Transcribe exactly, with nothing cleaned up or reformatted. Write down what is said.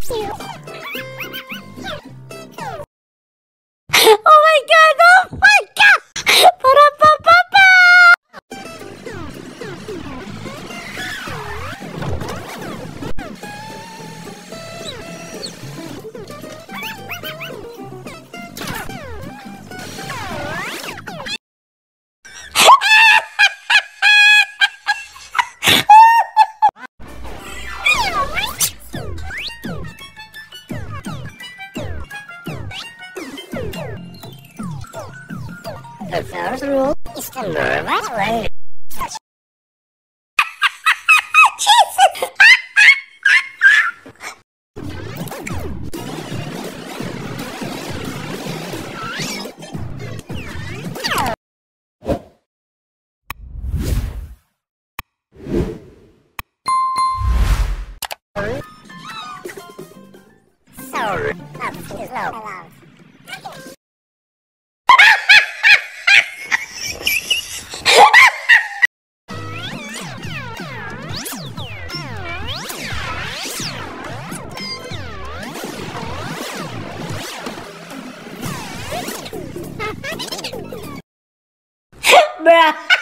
Oh my god! Oh my god! Ba-da-ba-ba-ba! The first rule is to move as well. Jesus! So, love is love. love. Bruh.